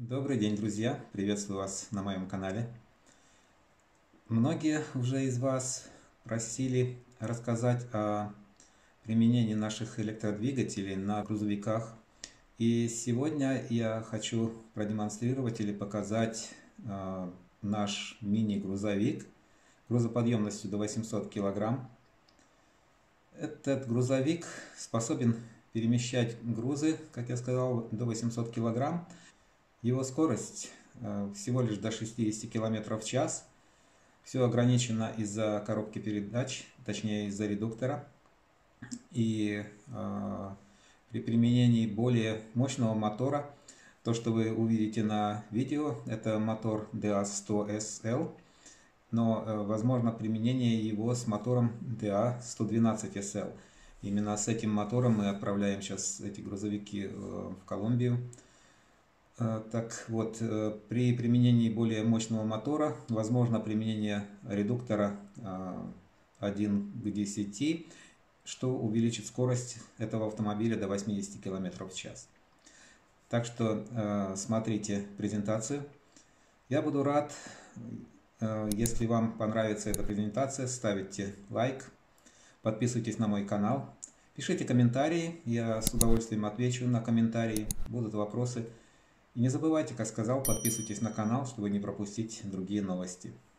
Добрый день, друзья! Приветствую вас на моем канале. Многие уже из вас просили рассказать о применении наших электродвигателей на грузовиках. И сегодня я хочу продемонстрировать или показать наш мини-грузовик грузоподъемностью до 800 кг. Этот грузовик способен перемещать грузы, как я сказал, до 800 кг. Его скорость всего лишь до 60 км в час. Все ограничено из-за коробки передач, точнее из-за редуктора. И при применении более мощного мотора, то, что вы увидите на видео, это мотор DA100SL, но возможно применение его с мотором DA112SL. Именно с этим мотором мы отправляем сейчас эти грузовики в Колумбию. Так вот, при применении более мощного мотора возможно применение редуктора 1 к 10, что увеличит скорость этого автомобиля до 80 км в час. Так что смотрите презентацию. Я буду рад, если вам понравится эта презентация, ставите лайк, подписывайтесь на мой канал, пишите комментарии, я с удовольствием отвечу на комментарии, будут вопросы. И не забывайте, как сказал, подписывайтесь на канал, чтобы не пропустить другие новости.